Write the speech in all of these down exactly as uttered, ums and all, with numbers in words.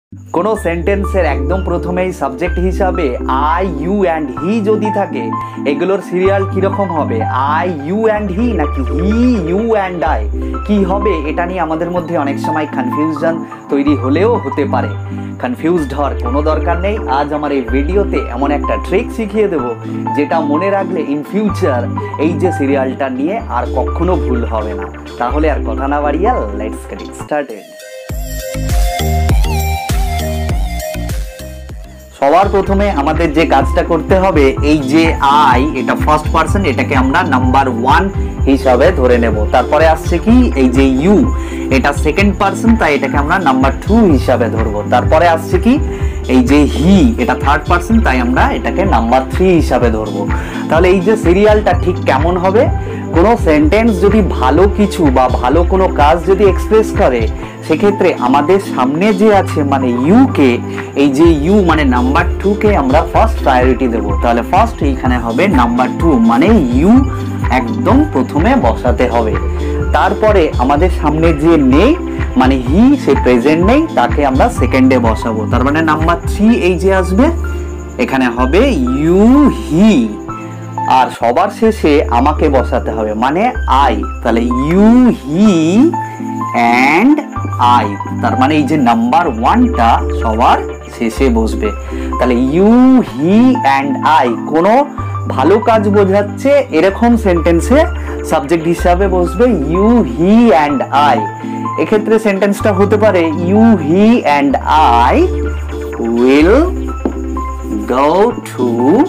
কোনো সেন্টেন্সের একদম প্রথমেই সাবজেক্ট হিসাবে আই ইউ অ্যান্ড হি যদি থাকে, এগুলোর সিরিয়াল কীরকম হবে? আই ইউ অ্যান্ড হি নাকি হি ইউ অ্যান্ড আই? কি হবে এটা নিয়ে আমাদের মধ্যে অনেক সময় কনফিউশন তৈরি হলেও হতে পারে। কনফিউজড হওয়ার কোনো দরকার নেই। আজ আমার এই ভিডিওতে এমন একটা ট্রিক শিখিয়ে দেব যেটা মনে রাখলে ইন ফিউচার এই যে সিরিয়ালটা নিয়ে আর কখনো ভুল হবে না। তাহলে আর কথা না বাড়িয়ে লেটস গেট ইট স্টার্টেড। সবার প্রথমে আমাদের যে কাজটা করতে হবে, এই যে আই এটা ফার্স্ট পারসন, এটাকে আমরা নাম্বার ওয়ান হিসাবে ধরে নেব। তারপরে আসছে কি এই যে ইউ, এটা সেকেন্ড পারসন, তাই এটাকে আমরা নাম্বার টু হিসাবে ধরবো। তারপরে আসছে কি এই যে হি, এটা থার্ড পারসন, তাই আমরা এটাকে নাম্বার থ্রি হিসাবে ধরবো। তাহলে এই যে সিরিয়ালটা ঠিক কেমন হবে? কোনো সেন্টেন্স যদি ভালো কিছু বা ভালো কোনো কাজ যদি এক্সপ্রেস করে, সেক্ষেত্রে আমাদের সামনে যে আছে মানে ইউকে, এই যে ইউ মানে নাম্বার টু কে আমরা ফার্স্ট প্রায়োরিটি দেব। তাহলে ফার্স্ট এইখানে হবে নাম্বার টু, মানে ইউ একদম প্রথমে বসাতে হবে। তারপরে আমাদের সামনে যে নেই মানে হি, সে প্রেজেন্ট নেই, তাকে আমরা সেকেন্ডে বসাবো। তার মানে নাম্বার থ্রি এই যে আসবে, এখানে হবে ইউ হি। আর সবার শেষে আমাকে বসাতে হবে মানে আই। তাহলে ইউ হি অ্যান্ড আই, তার মানে এই যে নাম্বার ওয়ানটা সবার শেষে বসবে। তাহলে ইউ হি অ্যান্ড আই কোনো ভালো কাজ বোঝাচ্ছে এরকম সেন্টেন্সে সাবজেক্ট হিসাবে বসবে ইউ হি অ্যান্ড আই। এক্ষেত্রে সেন্টেন্সটা হতে পারে you he and I will go to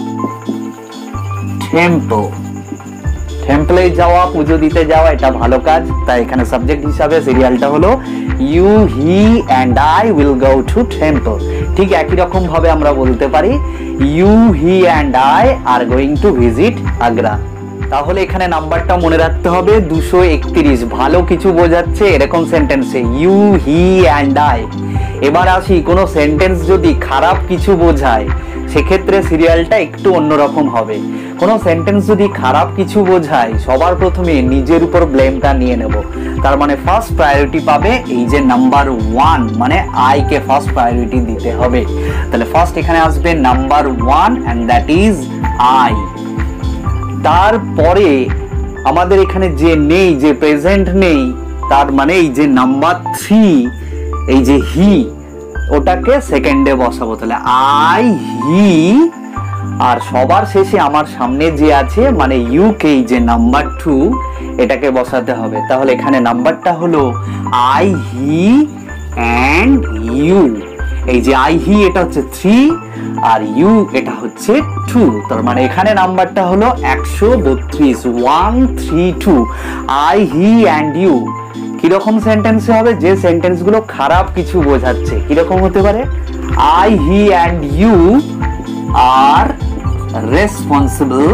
temple. টেম্পলে যাওয়া, পুজো দিতে যাওয়া, এটা ভালো কাজ, তাই এখানে সাবজেক্ট হিসাবে সিরিয়ালটা হলো you he and I will go to temple. ঠিক একই রকম ভাবে আমরা বলতে পারি you he and I are going to visit Agra. তাহলে এখানে নাম্বারটা মনে রাখতে হবে দুশো একত্রিশ, ভালো কিছু বোঝাচ্ছে এরকম সেন্টেন্সে ইউ হি অ্যান্ড আই। এবার আসি, কোনো সেন্টেন্স যদি খারাপ কিছু বোঝায় সেক্ষেত্রে সিরিয়ালটা একটু অন্যরকম হবে। কোনো সেন্টেন্স যদি খারাপ কিছু বোঝায়, সবার প্রথমে নিজের উপর ব্লেমটা নিয়ে নেব। তার মানে ফার্স্ট প্রায়োরিটি পাবে এই যে নাম্বার ওয়ান, মানে আই কে ফার্স্ট প্রায়োরিটি দিতে হবে। তাহলে ফার্স্ট এখানে আসবে number one and that is I. তারপরে আমাদের এখানে যে নেই, যে প্রেজেন্ট নেই, তার মানে এই যে নাম্বার থ্রি এই যে হি, ওটাকে সেকেন্ডে বসাবো। তাহলে আই হি, আর সবার শেষে আমার সামনে যে আছে মানে ইউ কে, এই যে নাম্বার টু, এটাকে বসাতে হবে। তাহলে এখানে নাম্বারটা হলো আই হি অ্যান্ড ইউ। এই যে আই হি এটা হচ্ছে থ্রি আর ইউ এটা হচ্ছে টু, তার মানে এখানে নাম্বারটা হলো একশো বত্রিশ, one three two. I he and you কিরকম সেন্টেন্সে হবে? যে সেন্টেন্সগুলো খারাপ কিছু বোঝাচ্ছে। কিরকম হতে পারে? I he and you are responsible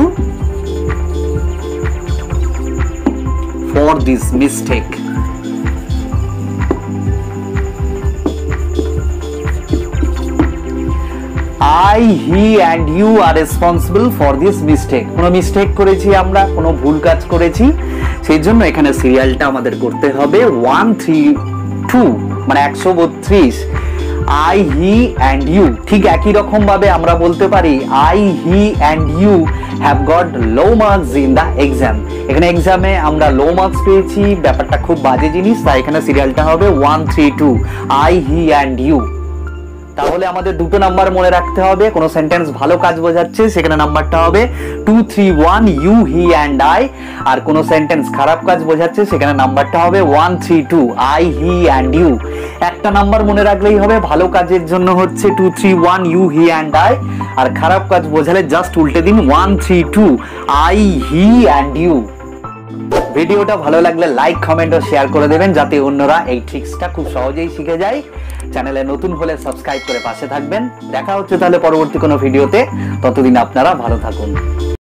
for this mistake. I he and you are responsible for this mistake. কোনো মিস্টেক করেছি আমরা, কোনো ভুল কাজ করেছি, সেই জন্য এখানে সিরিয়ালটা আমাদের করতে হবে ওয়ান থ্রি টু, মানে একশো বত্রিশ। আই হি অ্যান্ড ইউ ঠিক একই রকম ভাবে আমরা বলতে পারি I he and you have got low marks in the exam. এখানে এক্সামে আমরা লো মার্কস পেয়েছি, ব্যাপারটা খুব বাজে জিনিস, তাই এখানে সিরিয়ালটা হবে one three two, I he and you. তাহলে আমাদের দুটো নাম্বার মনে রাখতে হবে। কোনো সেন্টেন্স ভালো কাজ বোঝাচ্ছে সেখানে নাম্বারটা হবে two three one you he and I, আর কোনো সেন্টেন্স খারাপ কাজ বোঝাচ্ছে সেখানে নাম্বারটা হবে one three two, I he and you. একটা নাম্বার মনে রাখলেই হবে, ভালো কাজের জন্য হচ্ছে two three one you he and I, আর খারাপ কাজ বোঝালে জাস্ট উল্টে দিন one three two, I he and you. ভিডিওটা ভালো লাগলে লাইক, কমেন্ট ও শেয়ার করে দেবেন যাতে অন্যরা এই ট্রিক্সটা খুব সহজেই শিখে যায়। চ্যানেলে নতুন হলে সাবস্ক্রাইব করে পাশে থাকবেন। দেখা হচ্ছে তাহলে পরবর্তী কোনো ভিডিওতে, ততদিন আপনারা ভালো থাকুন।